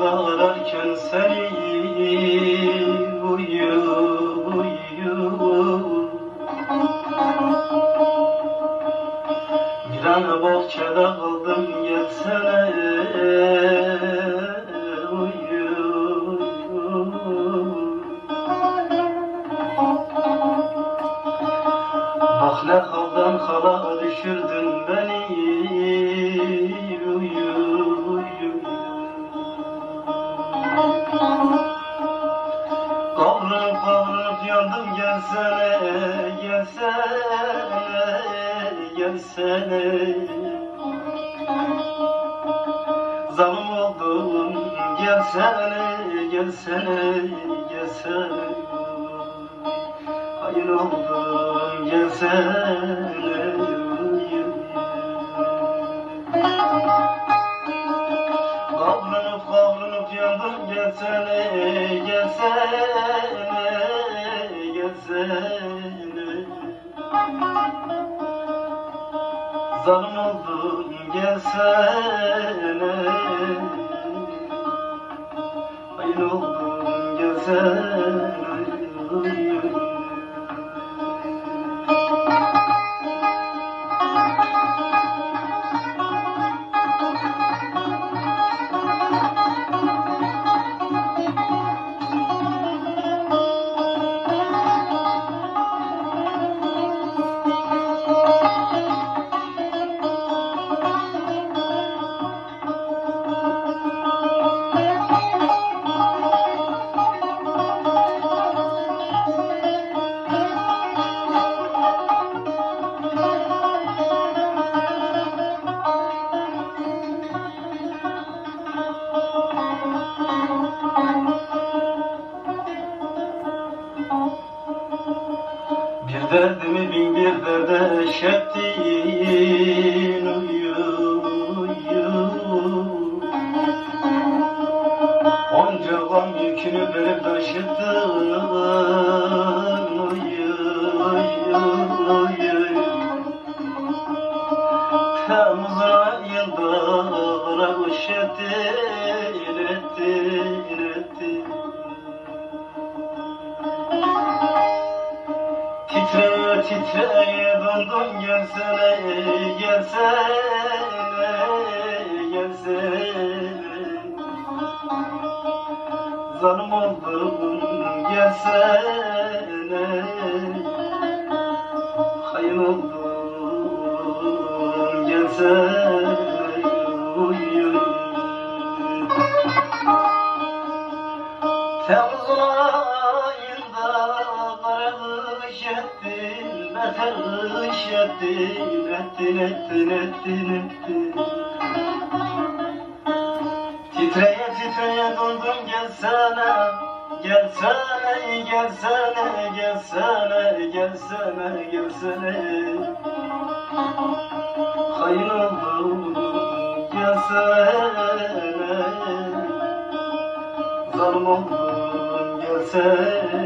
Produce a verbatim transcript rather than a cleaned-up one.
ararken seni uyu uyu. Bir an bahçede kaldım gelsene uyu uyu. Bak ne haldan hala düşürdün beni uyu uyu. Kavrulup kavrulup yandım gelsene gelsene gelsene. Zalim oldum gelsene gelsene gelsene. Hayır oldum gelsene uyu. Kavrulup kavrulup yandım gelsene gelsene gelsene. Zalim oldum gelsene. Hayır oldum gelsene uyu. Bir derdimi bin bir derde eşettin uyu uyu. Onca gam yükünü verip taşıttın uyu uyu uyu. Temmuz ayında bana kuş ettin ettin ettin. Titreye titreye döndüm gelsene gelsene gelsene. Zalim oldum gelsene. Hayır oldum gelsene uyu. Temmuz ayında kararış ettin, beter kış ettin, ettin, ettin, ettin, ettin. Titreye titreye döndüm gelsene, gelsene, gelsene, gelsene, gelsene, gelsene. Hayır oldum gelsene. Zalim oldum gelsene.